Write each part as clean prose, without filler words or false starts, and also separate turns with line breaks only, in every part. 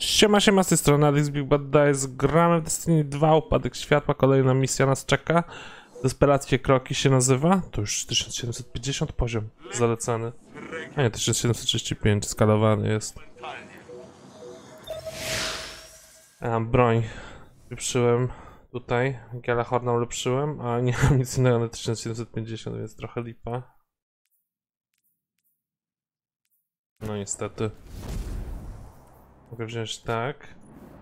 Siema, z tej strony Alex Big Bad Dice. Gramy w Destiny 2, Upadek Światła, kolejna misja nas czeka. Desperackie kroki się nazywa. To już 1750 poziom zalecany. A nie, 1735 skalowany jest. Broń ulepszyłem tutaj. Gjallarhorna ulepszyłem, a nie mam nic innego na 1750, więc trochę lipa. No niestety. Mogę wziąć tak.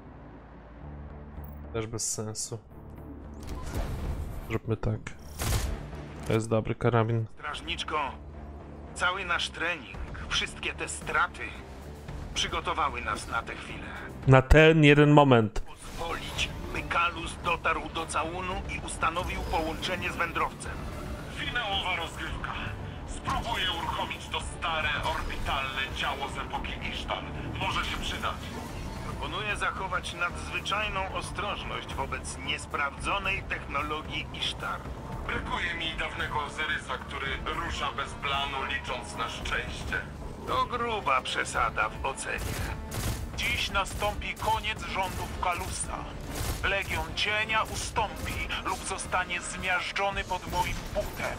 Też bez sensu. Zróbmy tak. To jest dobry karabin.
Strażniczko, cały nasz trening, wszystkie te straty przygotowały nas na tę chwilę.
Na ten jeden moment.
Pozwolić, by Kalus dotarł do całunu i ustanowił połączenie z wędrowcem.
Finałowa rozgrywka. Spróbuję uruchomić to stare, orbitalne ciało z epoki Ishtar. Może się przydać.
Proponuję zachować nadzwyczajną ostrożność wobec niesprawdzonej technologii Ishtar.
Brakuje mi dawnego Ozyrysa, który rusza bez planu, licząc na szczęście.
To gruba przesada w ocenie.
Dziś nastąpi koniec rządów Kalusa. Legion Cienia ustąpi lub zostanie zmiażdżony pod moim butem.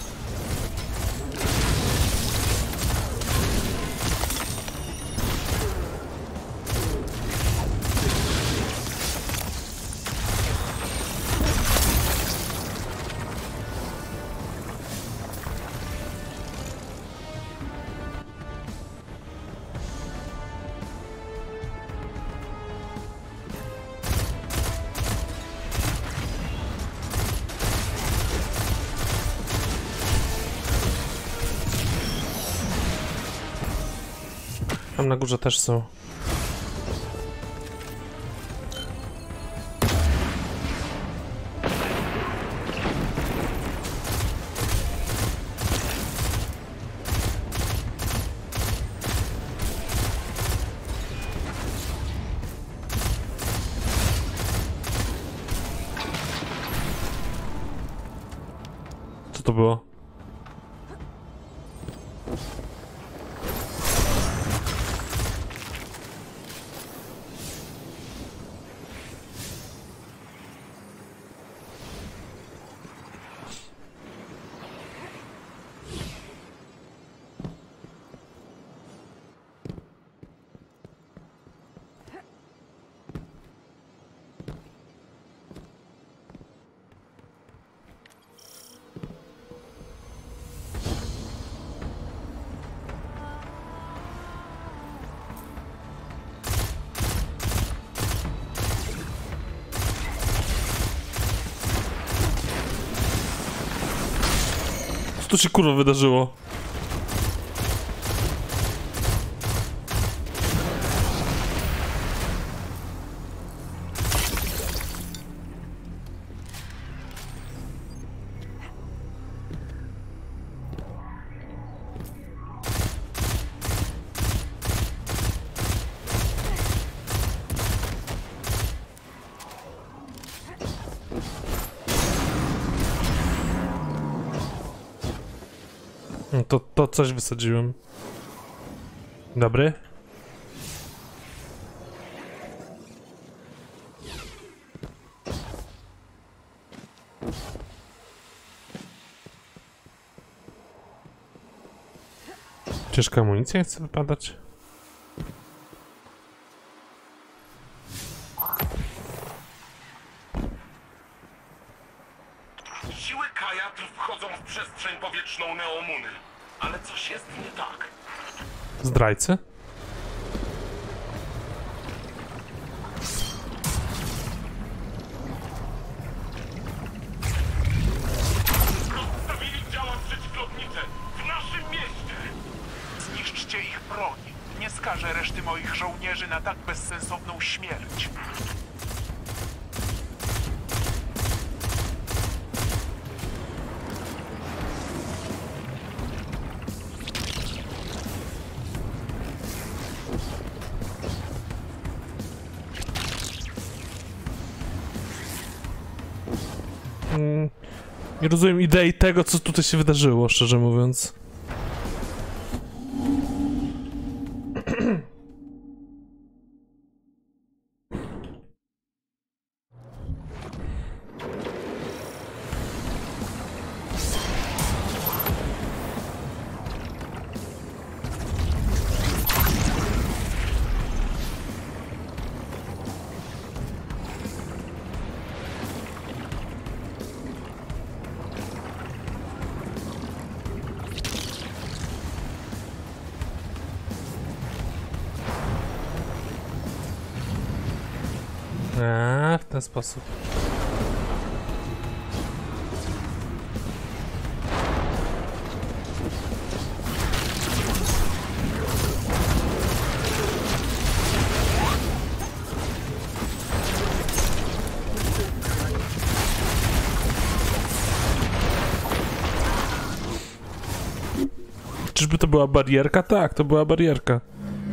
Tam na górze też są. Co to było? Co tu się kurwa wydarzyło? To coś wysadziłem. Dobry? Ciężka amunicja nie chce wypadać.
Siły Kajatr wchodzą w przestrzeń powietrzną Neomuny. Ale coś jest nie tak.
Zdrajcy?
Rozstawili działa przeciwlotnicze w naszym mieście.
Zniszczcie ich broń. Nie skażę reszty moich żołnierzy na tak bezsensowną śmierć.
Nie rozumiem idei tego, co tutaj się wydarzyło, szczerze mówiąc. W ten sposób. Czyżby to była barierka? Tak, to była barierka.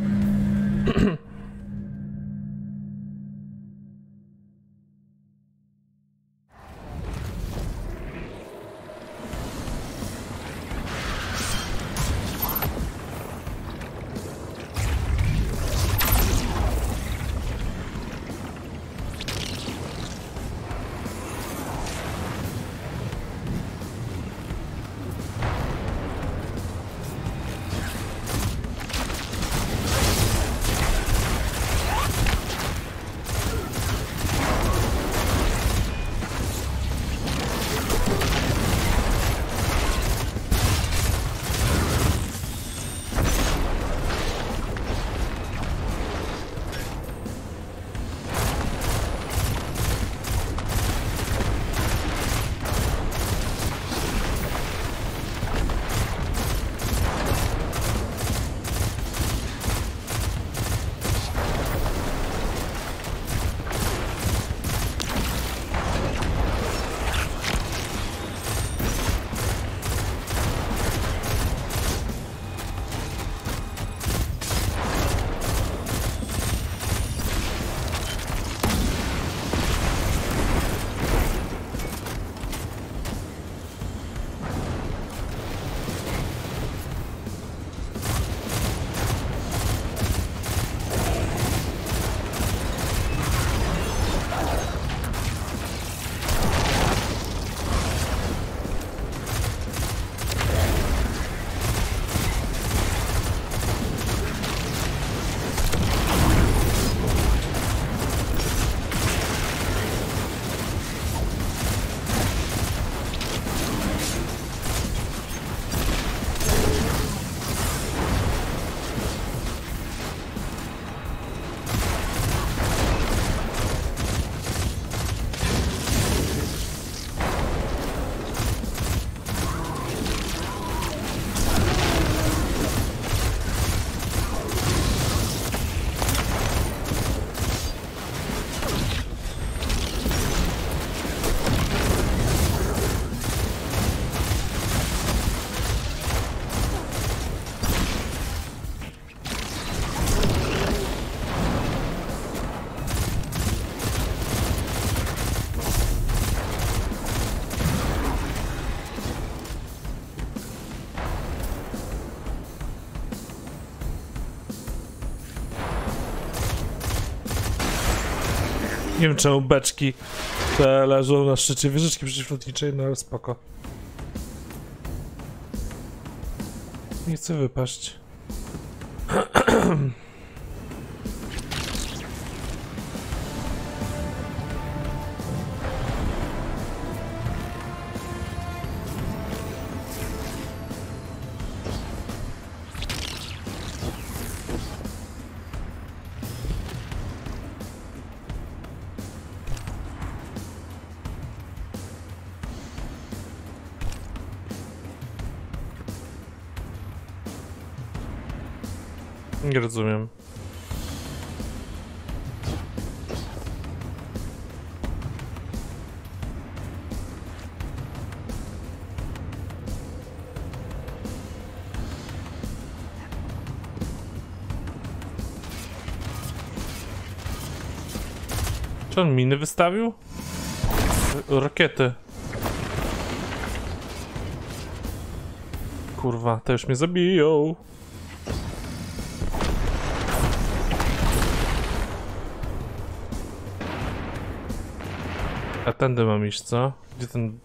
Nie wiem czemu beczki te leżą na szczycie wieżyczki przeciwlotniczej, no ale spoko. Nie chcę wypaść. Nie rozumiem. Czy on miny wystawił? Rakiety. Kurwa, te już mnie zabiją. A tędy mam iść, co? Gdzie ten...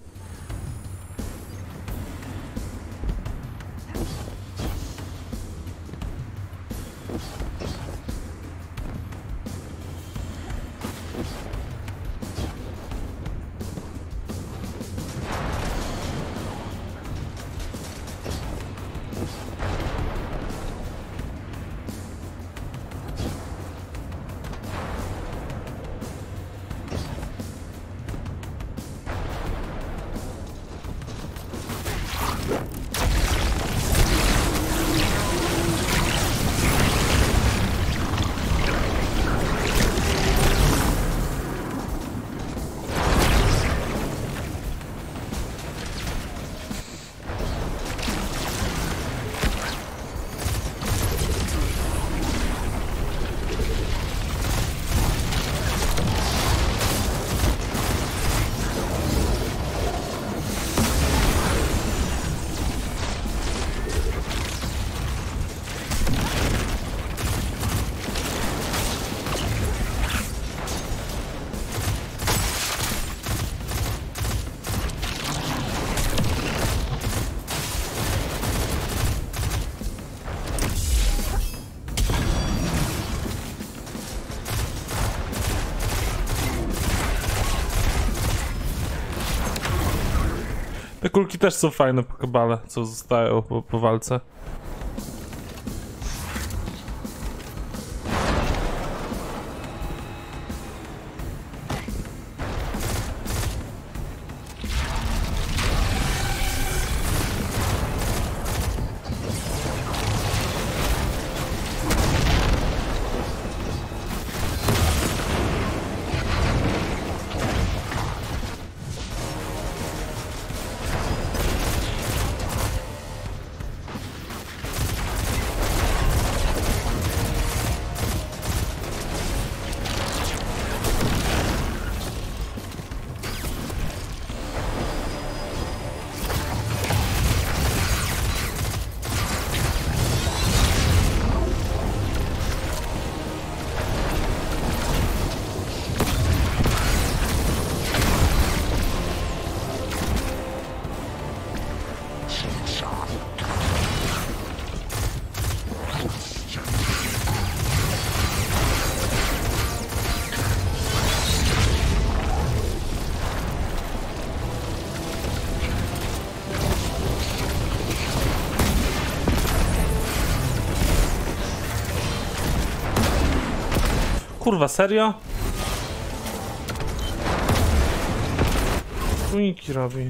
te kulki też są fajne po kabale, co zostają po walce. Kurwa, serio? Uniki robi.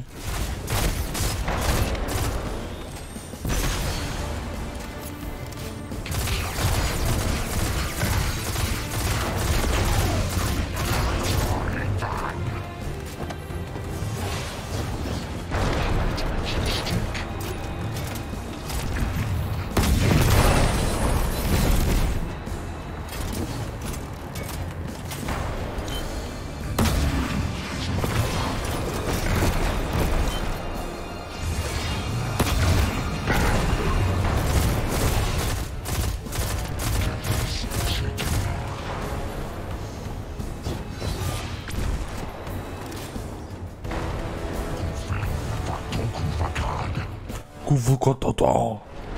Kuwukototo.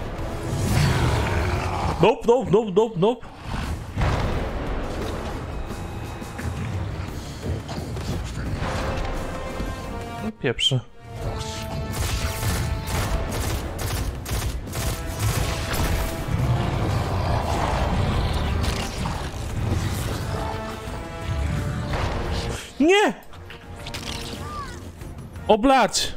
Nope, nope, nope, nope, nope. No pieprze. Nie! Oblać!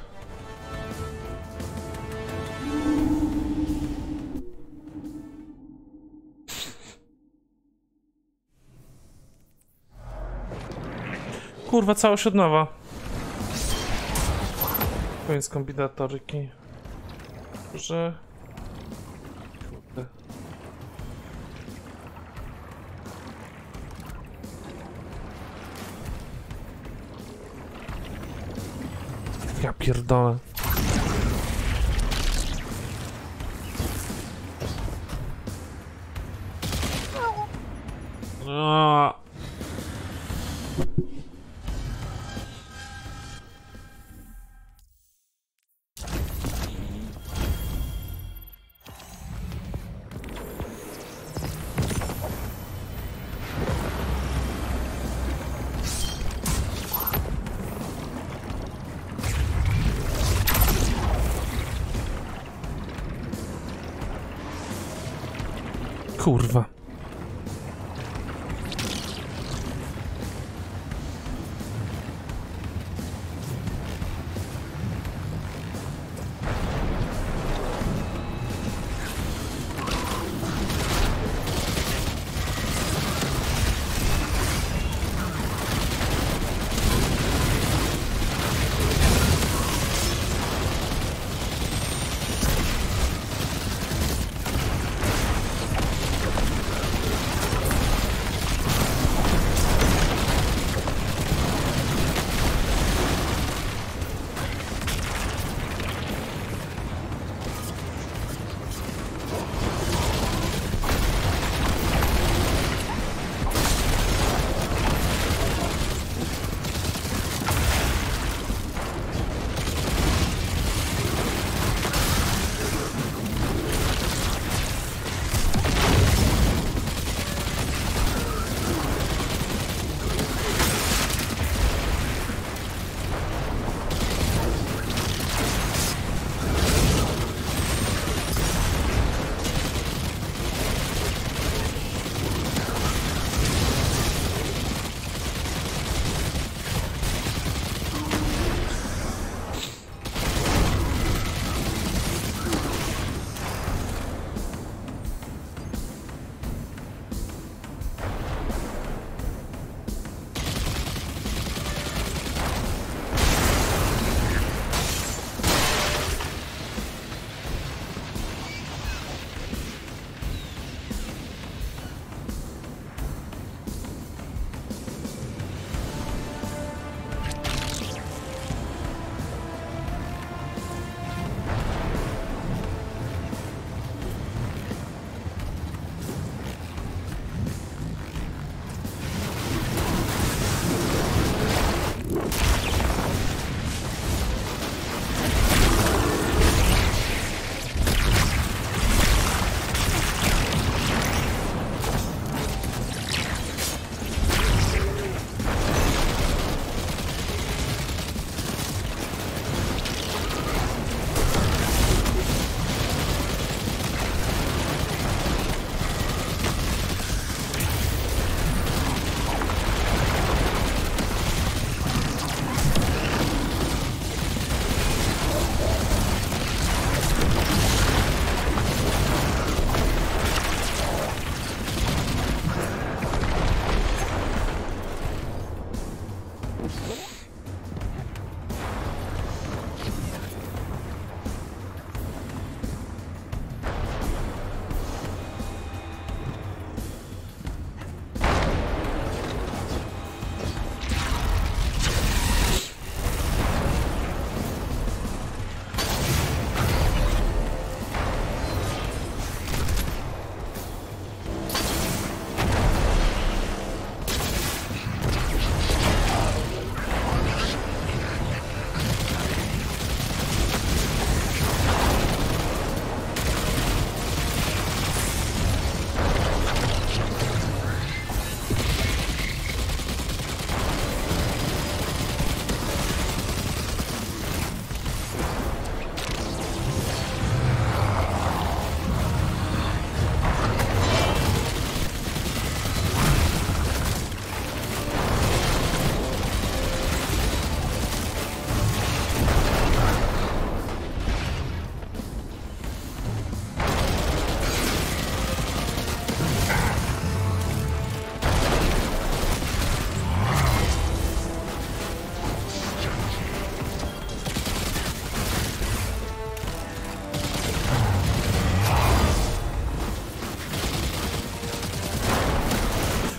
Kurwa, całość od nowa. Koniec kombinatoryki. Że... Kurde. Ja pierdolę. Kurwa.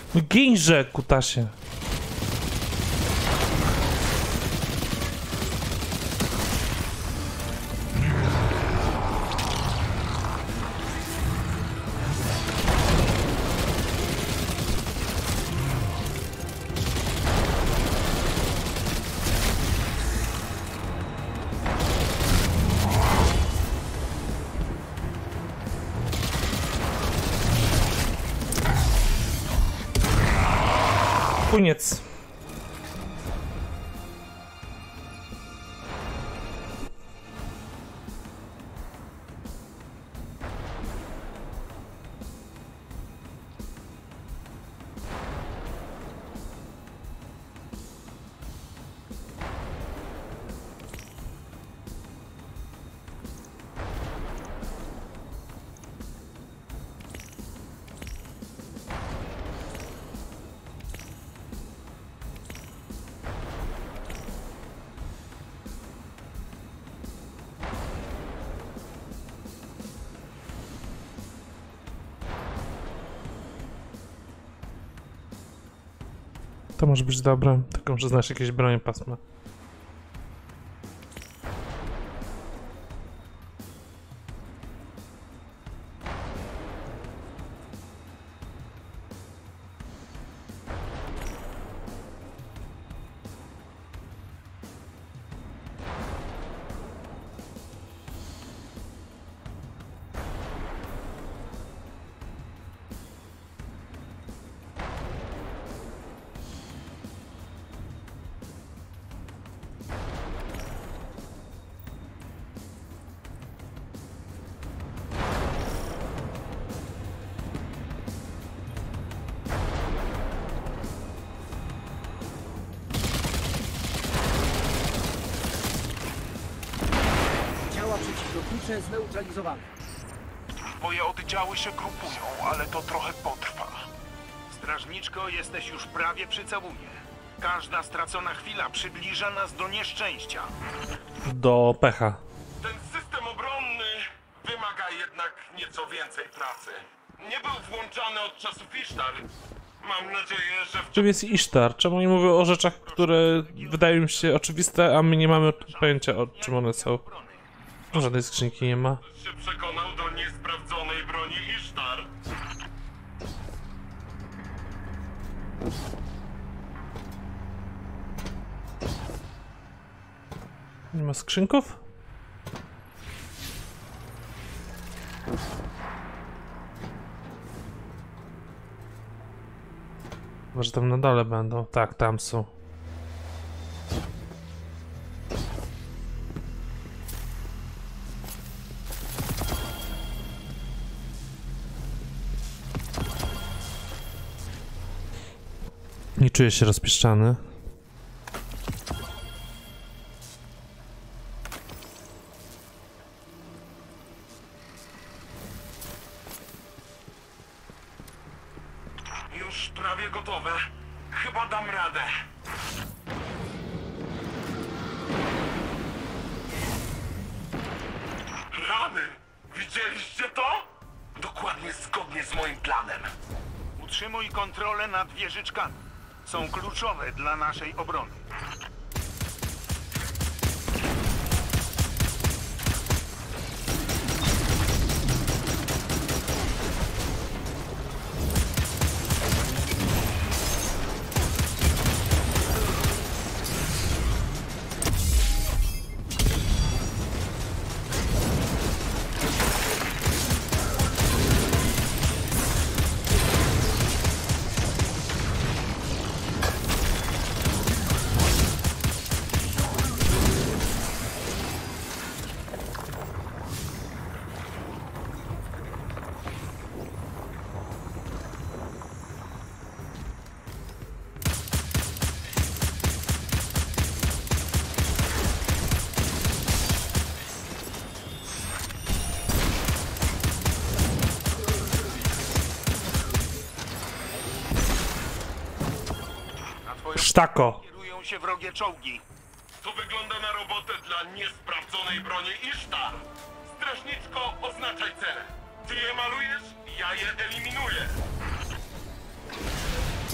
Ginże, kutasie. Koniec. To może być dobre, tylko że znasz jakieś bronie pasma.
Działa przeciwlotnicze zneutralizowane.
Moje oddziały się grupują, ale to trochę potrwa.
Strażniczko, jesteś już prawie przy całunie. Każda stracona chwila przybliża nas do nieszczęścia.
Do pecha.
Ten system obronny wymaga jednak nieco więcej pracy. Nie był włączany od czasów Isztar. Mam nadzieję, że
Czym jest Isztar? Czemu nie mówię o rzeczach, które wydają mi się oczywiste, a my nie mamy pojęcia, o czym one są? Żadnej skrzynki nie ma.
się przekonał do niesprawdzonej broni Isztar.
Nie ma skrzynków? Może tam na dole będą. Tak, tam są. Nie czuję się rozpieszczany.
Już prawie gotowe. Chyba dam radę. Rany! Widzieliście to? Dokładnie zgodnie z moim planem.
Utrzymuj kontrolę nad wieżyczkami. Są kluczowe dla naszej obrony.
Sztako!
Kierują się wrogie czołgi.
To wygląda na robotę dla niesprawdzonej broni Isztar. Strażniczko, oznaczaj cele. Ty je malujesz, ja je eliminuję.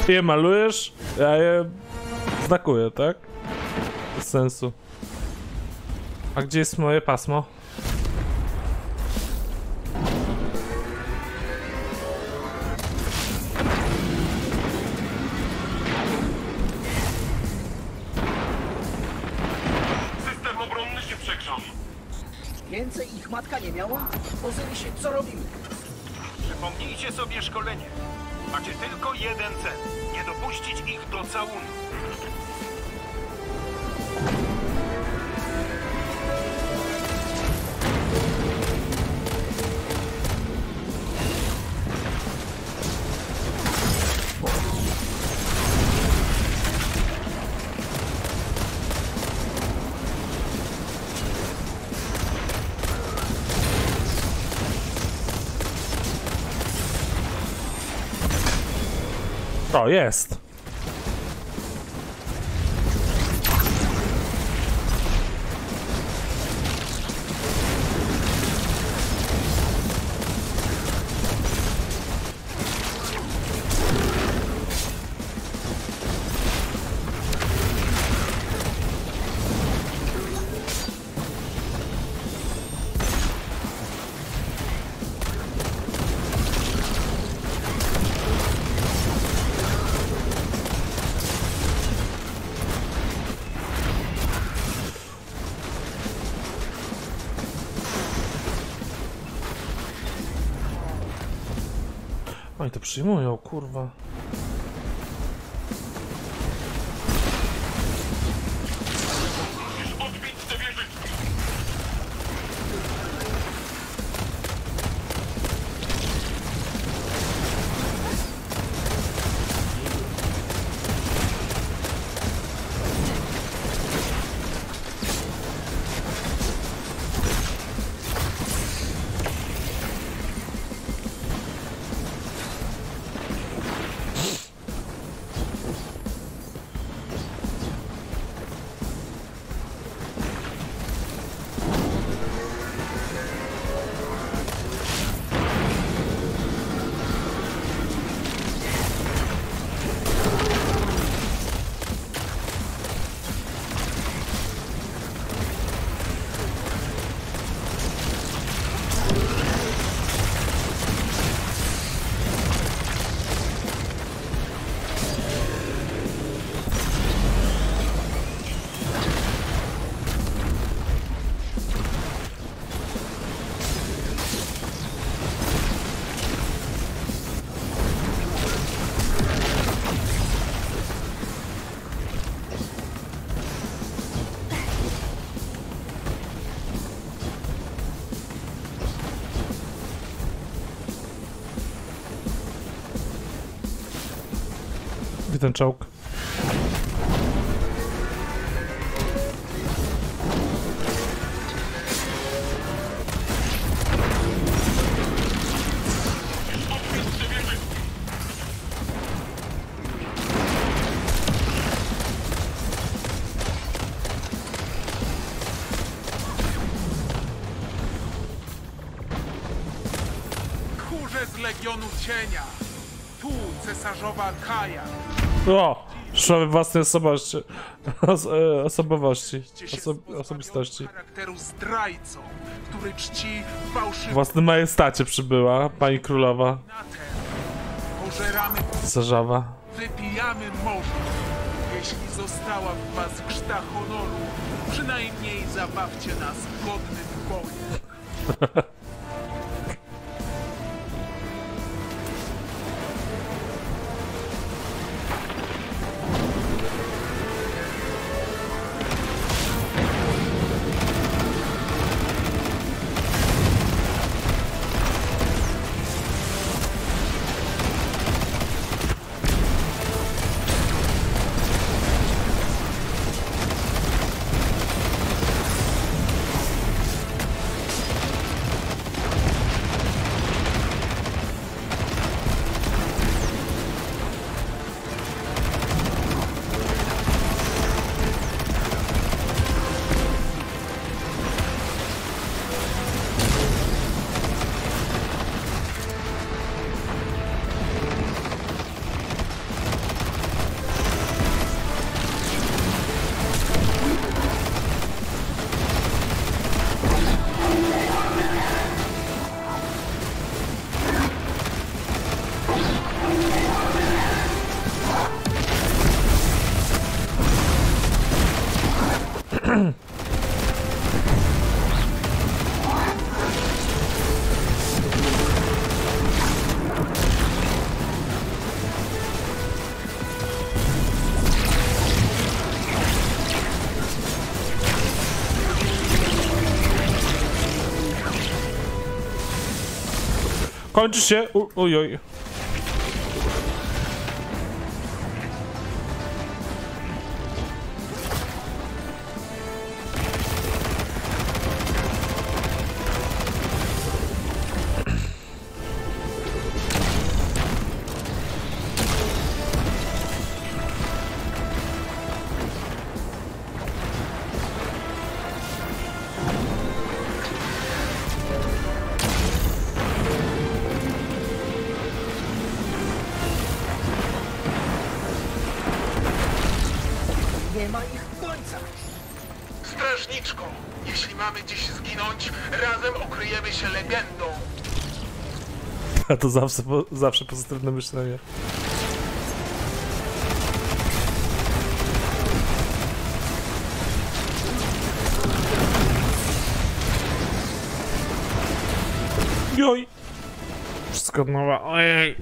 Ty je malujesz, ja je znakuję, tak? Bez sensu. A gdzie jest moje pasmo?
System obronny się przegrzał.
Więcej ich matka nie miała? Ozyrysie, co robimy?
Przypomnijcie sobie szkolenie. Macie tylko jeden cel. Nie dopuścić ich do całunu.
O, jest. Oj, to przyjmują, kurwa.
Musisz odbić te wieżyczki.
Gdzie ten czołg?
Tchórze z Legionu Cienia. Tu cesarzowa Kaja.
O! Szkoły własnej osobowości. Osobistości.
Charakteru zdrajcą, który czci fałszywy
W własnym majestacie przybyła pani królowa
nater. Pożeramy,
cesarzowa.
wypijamy morze. Jeśli została w was krzta honoru, przynajmniej zabawcie nas godnym bojem.
Kończy się! Ojoj.
Nie ma ich końca.
Strażniczko, jeśli mamy dziś zginąć, razem okryjemy się legendą.
A to zawsze pozytywne myślenie. Joj! Wszystko od nowa, ojej!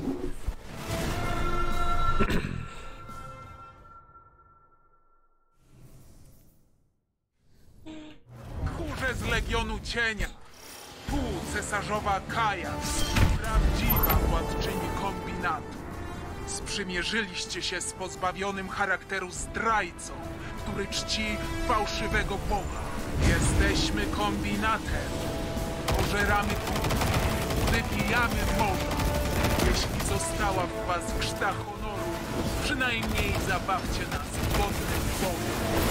Tchórze z Legionu Cienia. Tu cesarzowa Kaja, prawdziwa władczyni kombinatu. Sprzymierzyliście się z pozbawionym charakteru zdrajcą, który czci fałszywego Boga. Jesteśmy kombinatem. Pożeramy tłum, wypijamy morza. Jeśli została w was krzta honoru, przynajmniej zabawcie nas wodnym bojem.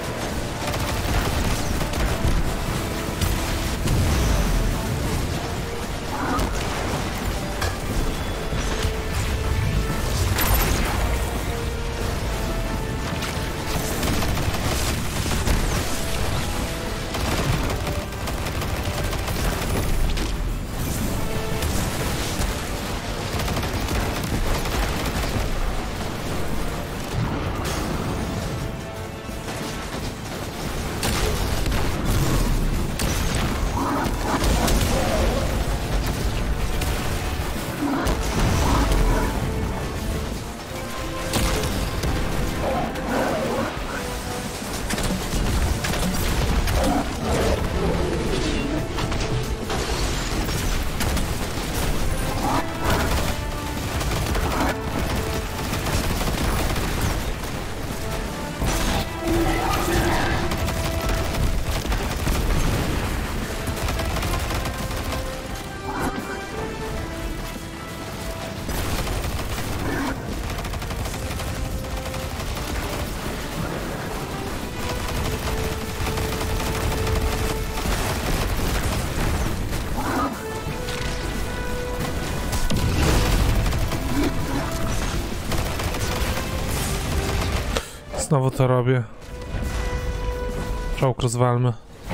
Znowu to robię. Czołg rozwalmy.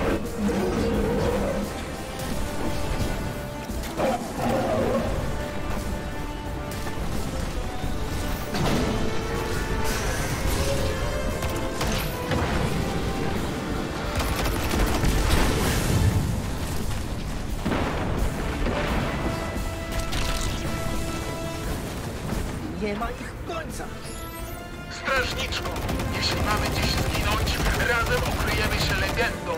Nie ma ich końca.
Strażniczko, jeśli mamy dziś zginąć, razem okryjemy się legendą.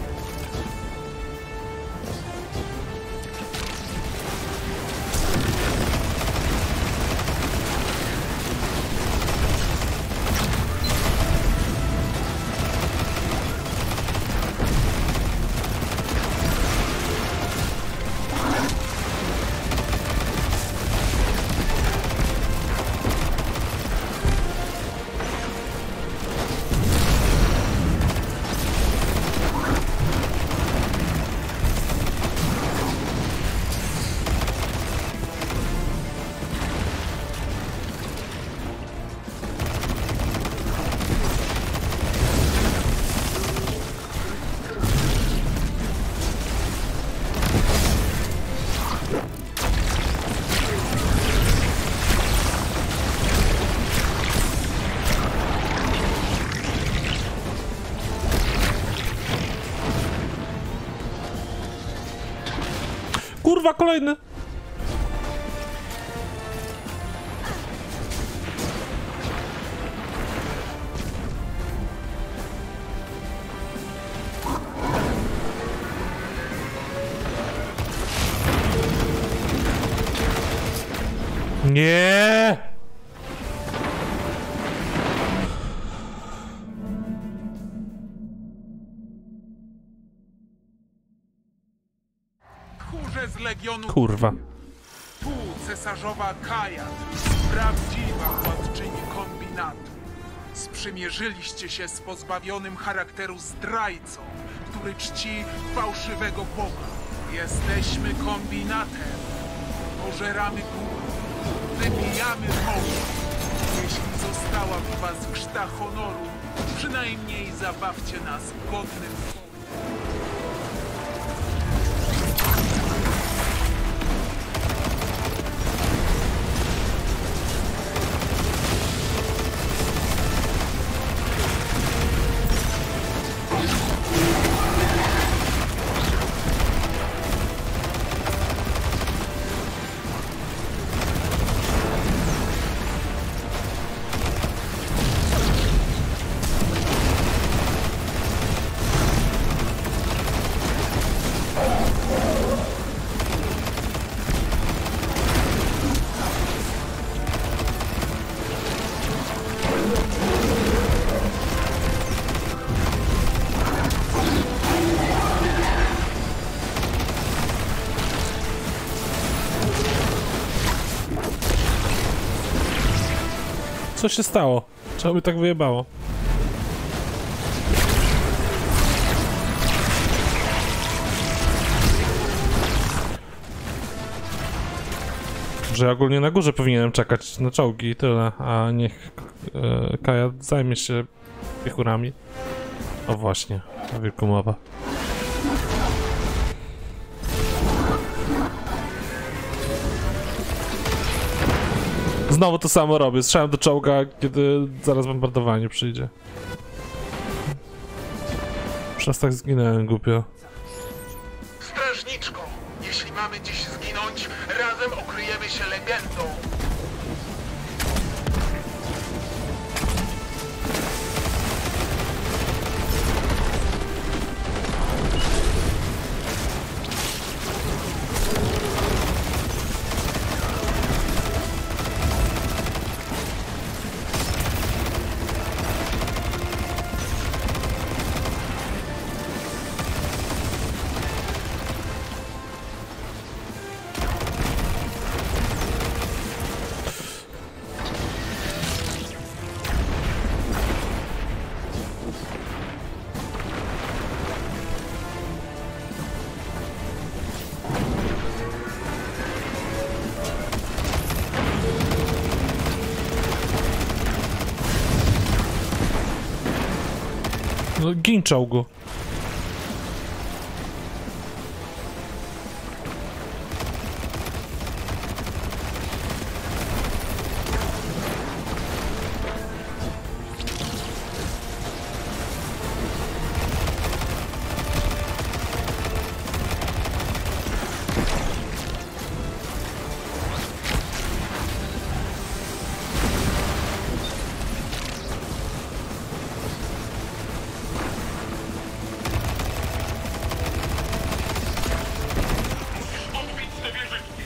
Kurwa, kolejny! Nie!
Tchórze z Legionu
Kurwa.
Tu cesarzowa Kajat, prawdziwa władczyni kombinatu. Sprzymierzyliście się z pozbawionym charakteru zdrajcą, który czci fałszywego Boga. Jesteśmy kombinatem. Pożeramy góry, wybijamy morze. Jeśli została w was krzta honoru, przynajmniej zabawcie nas godnym słowem.
Co się stało? Czemu by tak wyjebało? Że ja ogólnie na górze powinienem czekać na czołgi i tyle, a niech Kaja zajmie się piechurami. O właśnie, o wilku mowa. Znowu to samo robię, strzelam do czołga, kiedy zaraz bombardowanie przyjdzie. Przez tak zginąłem głupio.
Strażniczko, jeśli mamy dziś zginąć, razem okryjemy się legendą.
No gin czołgu.
Odbić te wieżyczki!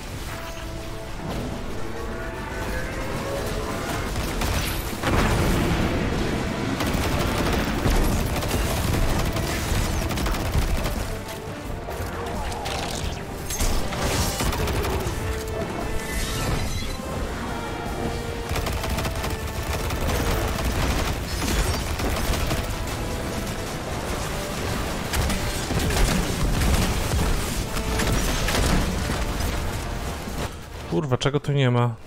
Kurwa, czego tu nie ma?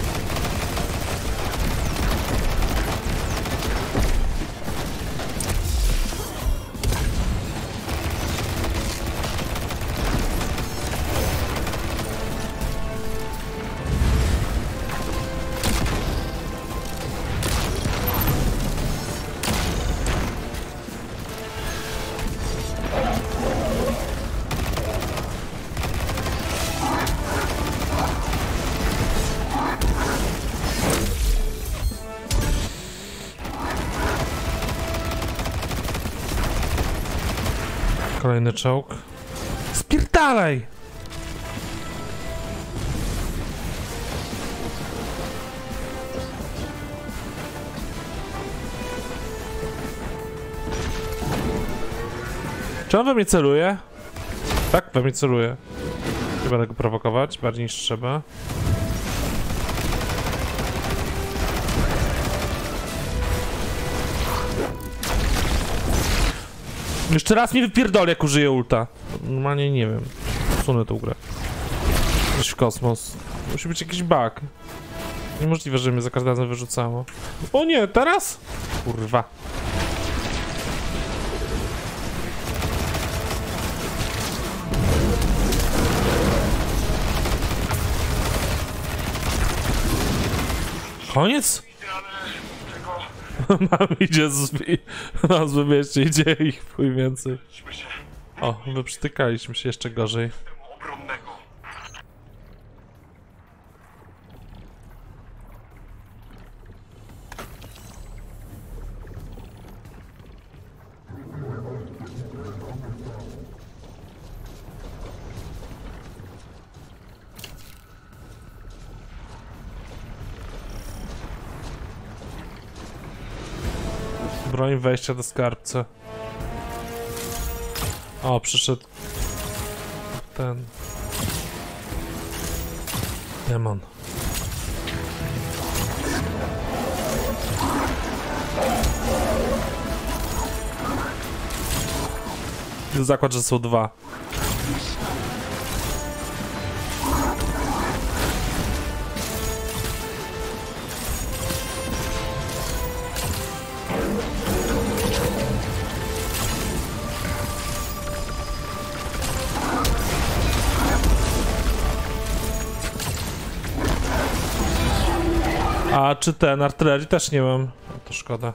Kolejny czołg. Spierdalaj! Czy on we mnie celuje? Tak, we mnie celuje. Nie będę go prowokować, bardziej niż trzeba. Jeszcze raz mi wypierdolę, jak użyję ulta. Normalnie nie wiem. Usunę tą grę. Gdzieś w kosmos. Musi być jakiś bug. Niemożliwe, że mnie za każdym razem wyrzucało. O nie, teraz? Kurwa. Koniec? Mam idzie z... Mam złe mieście, idzie ich chuj więcej. O, wyprzytykaliśmy się jeszcze gorzej.
Obronnego.
Broń wejścia do skarbca. O, przyszedł ten demon. Zakład, że są dwa. A czy ten artylerii też nie mam? No to szkoda.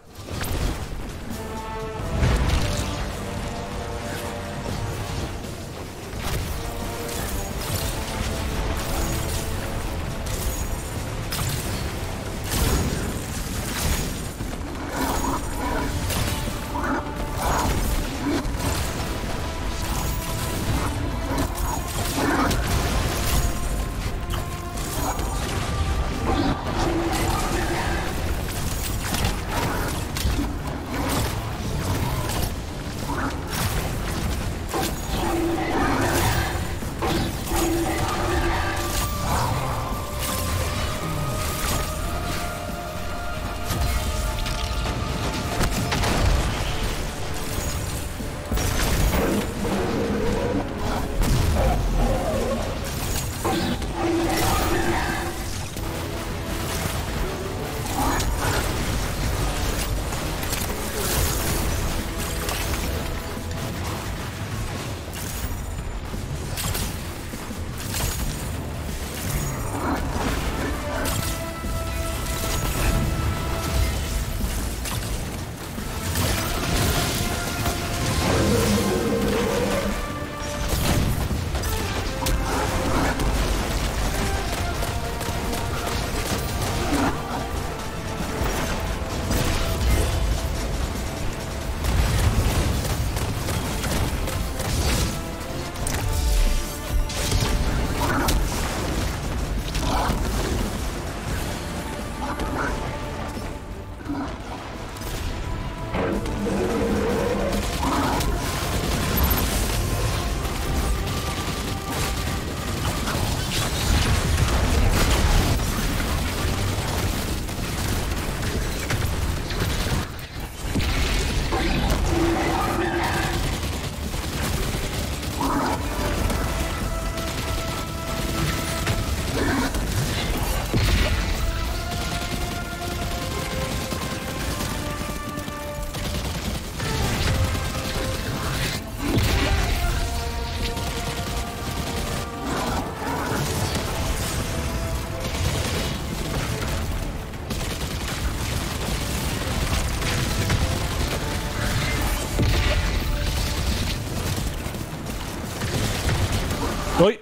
Oj!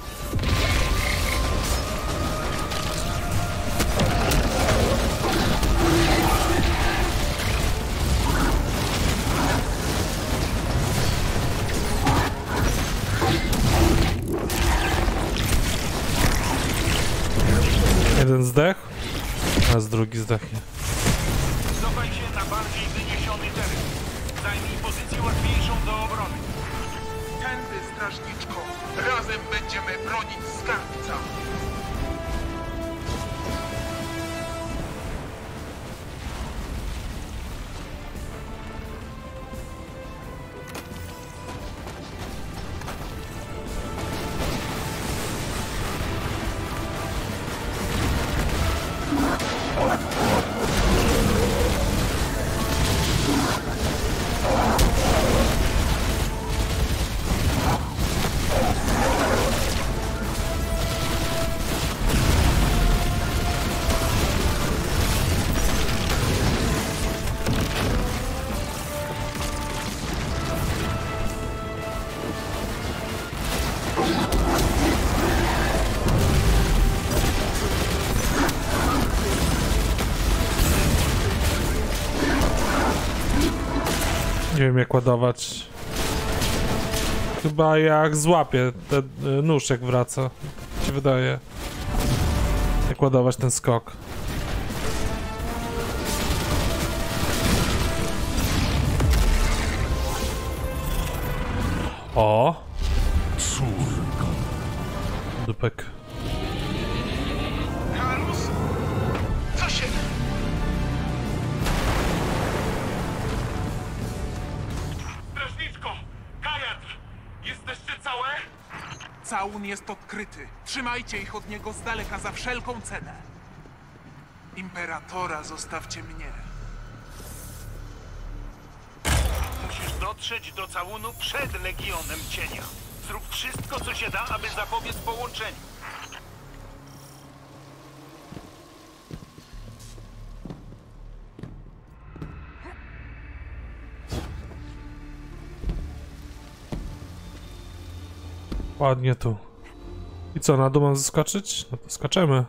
Jeden zdech, a z drugi zdechnie.
Cofaj się na bardziej wyniesiony teren. Zajmij pozycję łatwiejszą do obrony. strażniczko. Razem będziemy bronić skarbca.
Nie wiem jak ładować. Chyba jak złapię ten nóż jak wraca. Tak się wydaje. Jak ładować ten skok. O! Córka. Dupek.
Kalus? Co się...
Strażniczko! Kajat! Jesteście całe?
Całun jest odkryty. Trzymajcie ich od niego z daleka za wszelką cenę. Imperatora zostawcie mnie.
Musisz dotrzeć do całunu przed Legionem Cienia. Zrób wszystko, co się da, aby zapobiec połączeniu.
Ładnie tu. I co, na dół mam zeskoczyć? No to skaczemy.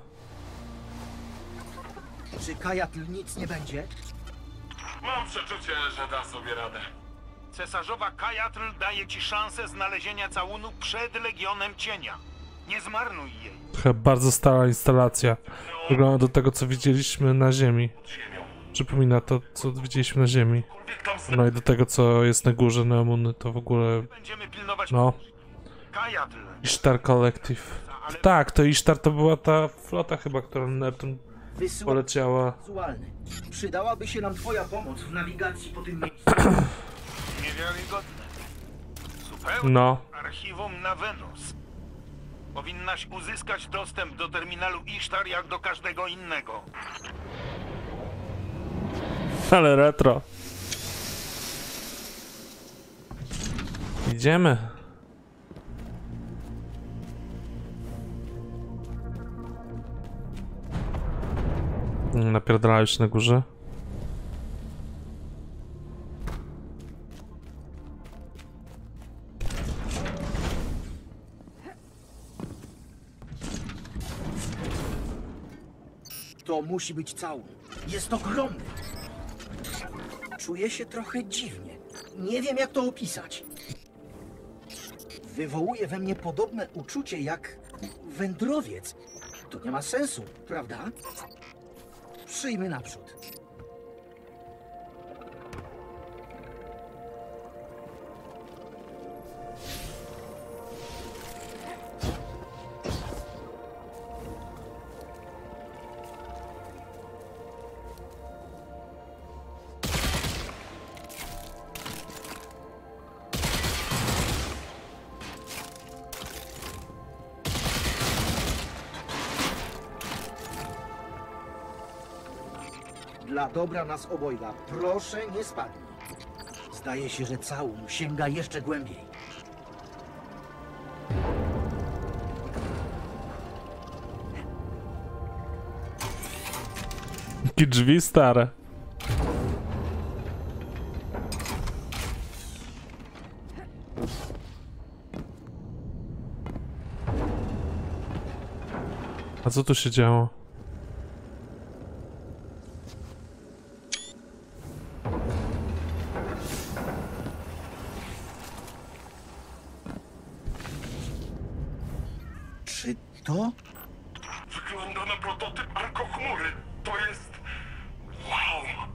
Czy Kajatl nic nie będzie?
Mam przeczucie, że da sobie radę.
Cesarzowa Kajatl daje ci szansę znalezienia całunu przed Legionem Cienia. Nie zmarnuj jej.
Trochę bardzo stara instalacja. Wygląda do tego, co widzieliśmy na ziemi. Przypomina to, co widzieliśmy na ziemi. No i do tego, co jest na górze Neomuny, to w ogóle...
Będziemy pilnować...
No.
Kajatl.
Ishtar Collective. Tak, to Ishtar to była ta flota chyba, która na Neptun poleciała.
Wizualny. Przydałaby się nam twoja pomoc w nawigacji po tym miejscu.
Niewiarygodne. Zupełnie
No.
archiwum na Wenus. Powinnaś uzyskać dostęp do terminalu Ishtar jak do każdego innego.
Ale retro. Idziemy. Napierdalałeś się na górze.
To musi być całun. Jest ogromny. Czuję się trochę dziwnie. Nie wiem, jak to opisać. Wywołuje we mnie podobne uczucie jak wędrowiec. To nie ma sensu, prawda? Przyjmy naprzód. Dla dobra nas obojga, proszę nie spadnij. Zdaje się, że całun sięga jeszcze głębiej.
Jakie drzwi stare. A co tu się działo?
Czy to?
Wygląda na prototyp Arkochmury. To jest... wow!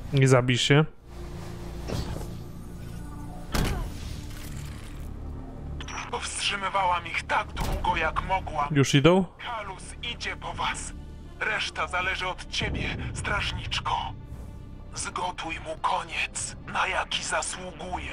Nie zabij się.
Powstrzymywałam ich tak długo, jak mogłam.
Już idą?
Kalus idzie po was. Reszta zależy od ciebie, strażniczko. Zgotuj mu koniec, na jaki zasługuje.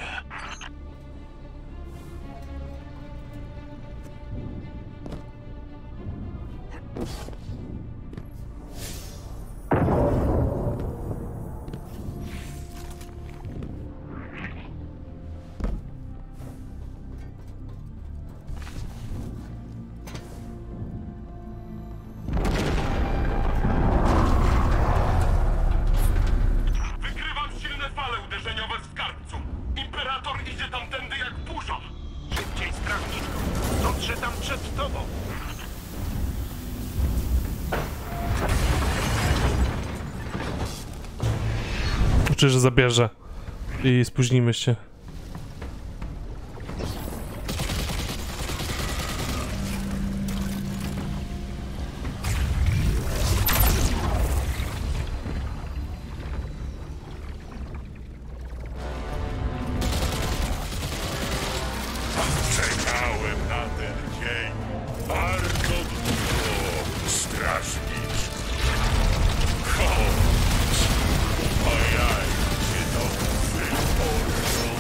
Wykrywam silne fale uderzeniowe w skarbcu. Imperator idzie tamtędy jak burza.
Szybciej, strażniczko. Dotrze tam przed tobą.
Czy że zabierze. I spóźnimy się.
Czekałem na ten dzień bardzo długo, strażniczko. Chodź, pojajcie do wyboru.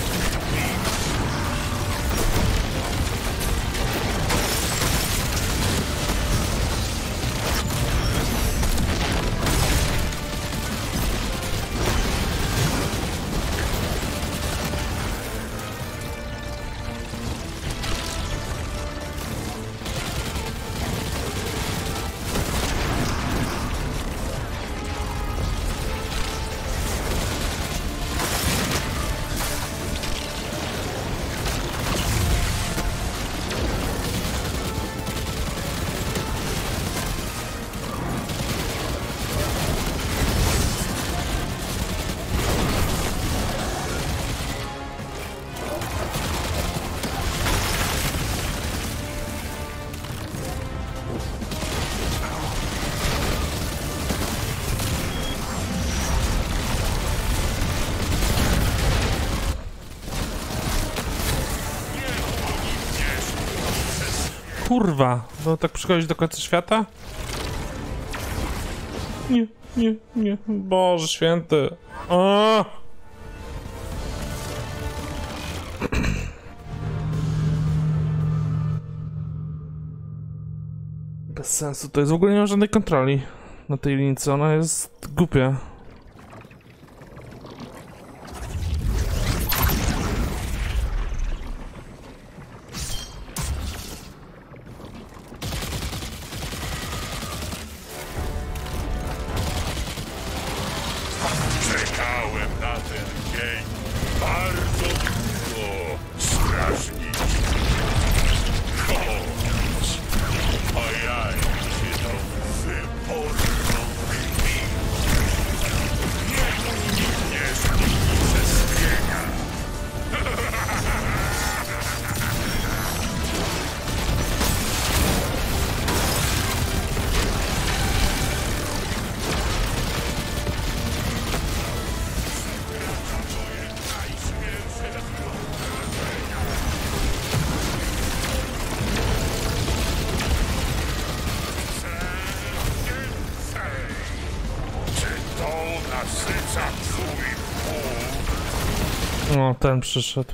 Kurwa, no tak przychodzić do końca świata? Nie, nie, nie. Boże święty. O! Bez sensu, to jest w ogóle nie ma żadnej kontroli na tej linii, ona jest głupia.
Czekałem na ten dzień bardzo długo, strażniczko. Chodź, pojajcie do wyborną krwi. Nie unikniesz unicestwienia. Czy to nasyca twój głód?
O, ten przyszedł.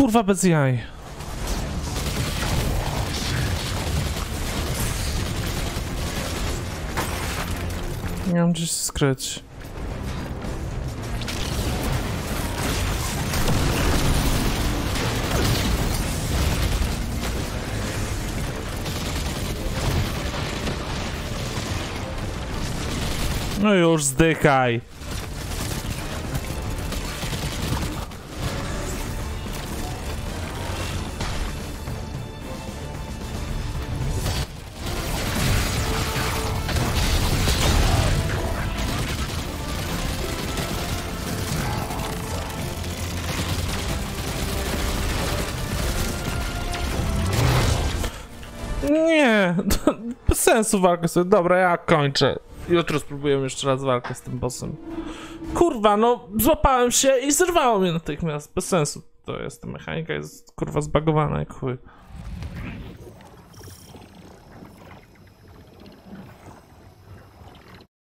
kurwa bez jaj. Nie mam gdzieś skryć. No już zdychaj. Nie, bez sensu walkę sobie. Dobra, ja kończę. Jutro spróbujemy jeszcze raz walkę z tym bossem. Kurwa, no złapałem się i zerwało mnie natychmiast. Bez sensu. To jest, ta mechanika jest kurwa zbagowana jak chuj.